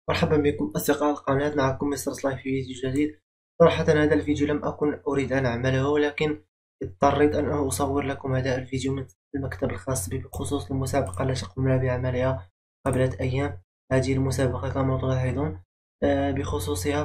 مرحبا بكم أصدقاء القناة. معكم مستر سلايم في فيديو جديد. صراحة هذا الفيديو لم أكن أريد أن أعمله، ولكن اضطريت أن أصور لكم هذا الفيديو من المكتب الخاص بي بخصوص المسابقة التي قمنا بعملها قبل أيام. هذه المسابقة كما تلاحظون بخصوصها،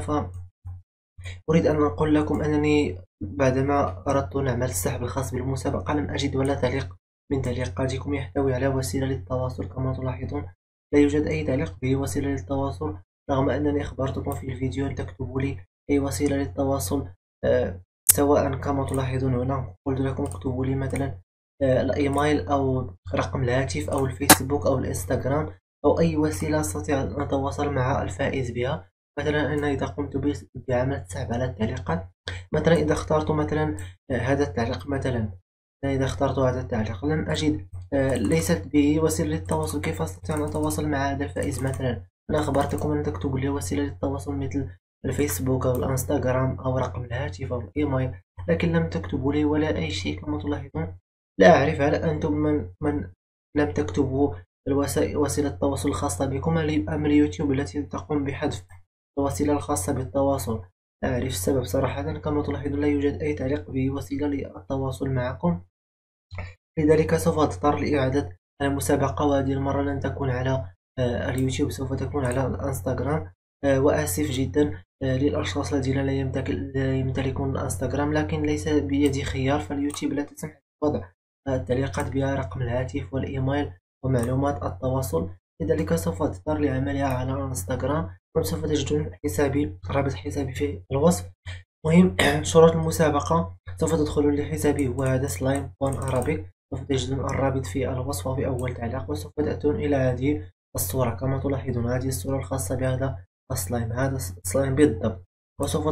فأريد أن أقول لكم أنني بعدما أردت أن أعمل السحب الخاص بالمسابقة لم أجد ولا تعليق من تعليقاتكم يحتوي على وسيلة للتواصل. كما تلاحظون لا يوجد أي تعليق به وسيلة للتواصل، رغم أنني أخبرتكم في الفيديو أن تكتبوا لي أي وسيلة للتواصل. سواء كما تلاحظون هنا قلت لكم اكتبوا لي مثلا الإيميل أو رقم الهاتف أو الفيسبوك أو الإنستغرام أو أي وسيلة أستطيع أن أتواصل مع الفائز بها. مثلا أنا إذا قمت بعمل سحب على التعليقات، مثلا إذا اخترت مثلا هذا التعليق، مثلا إذا اخترت هذا التعليق لم أجد ليست به وسيلة للتواصل. كيف أستطيع أن أتواصل مع هذا الفائز؟ مثلا أنا أخبرتكم أن تكتبوا لي وسيلة للتواصل مثل الفيسبوك أو الانستغرام أو رقم الهاتف أو الإيميل، لكن لم تكتبوا لي ولا أي شيء. كما تلاحظون لا أعرف هل أنتم من لم تكتبوا وسيلة التواصل الخاصة بكم أم اليوتيوب التي تقوم بحذف الوسيلة الخاصة بالتواصل. لا أعرف السبب صراحة. كما تلاحظون لا يوجد أي تعليق به وسيلة للتواصل معكم، لذلك سوف أضطر لإعادة المسابقة، وهذه المرة لن تكون على اليوتيوب، سوف تكون على الانستغرام. وآسف جدا للأشخاص الذين لا يمتلكون الانستغرام، لكن ليس بيدي خيار، فاليوتيوب لا تسمح بوضع التعليقات بها رقم الهاتف والإيميل ومعلومات التواصل. لذلك سوف أضطر لعملها على الانستغرام، وسوف تجدون حسابي، رابط حسابي في الوصف. مهم شروط المسابقة: سوف تدخلون لحسابي هو هذا سلايم بون أرابيك، سوف تجدون الرابط في الوصف وفي أول تعليق، وسوف تأتون إلى هذه الصورة. كما تلاحظون هذه الصورة الخاصة بهذا السلايم، هذا السلايم بالضبط، وسوف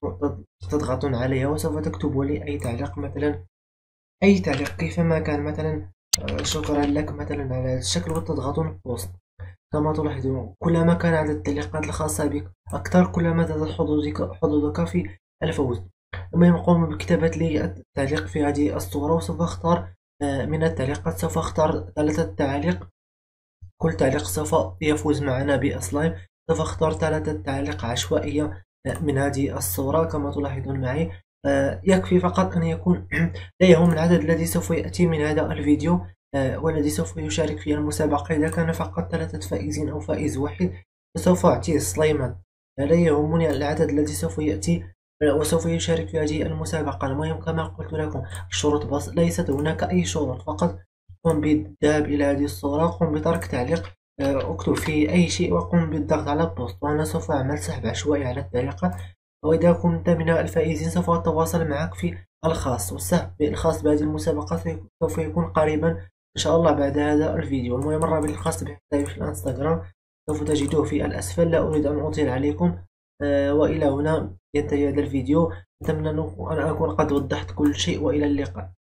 تضغطون عليها وسوف تكتبوا لي أي تعليق، مثلا أي تعليق كيفما كان، مثلا شكرا لك مثلا على هذا الشكل، وتضغطون بوست. كما تلاحظون كلما كان عدد التعليقات الخاصة بك أكثر، كلما زادت حظوظك في الفوز. المهم قوم بكتابة لي التعليق في هذه الصورة، وسوف أختار من التعليقات، سوف أختار 3 تعاليق. كل تعليق سوف يفوز معنا بسلايم. سوف أختار 3 تعاليق عشوائية من هذه الصورة كما تلاحظون معي. يكفي فقط أن يكون لا يهم العدد الذي سوف يأتي من هذا الفيديو والذي سوف يشارك في المسابقة. إذا كان فقط 3 فائزين أو فائز واحد فسوف أعطيه سلايمات، لا يهمني العدد الذي سوف يأتي وسوف يشارك في هذه المسابقة. المهم كما قلت لكم الشروط بس، ليست هناك أي شروط، فقط قم بالذهاب إلى هذه الصورة، قم بترك تعليق، اكتب فيه أي شيء وقم بالضغط على بوست، وأنا سوف أعمل سحب عشوائي على التعليقات. وإذا كنت من الفائزين سوف أتواصل معك في الخاص، والسحب الخاص بهذه المسابقة سوف يكون قريبا إن شاء الله بعد هذا الفيديو. المهم الرابط الخاص بحسابي في الانستغرام سوف تجدوه في الأسفل. لا أريد أن أطيل عليكم، وإلى هنا ينتهي هذا الفيديو. أتمنى أن أكون قد وضحت كل شيء، وإلى اللقاء.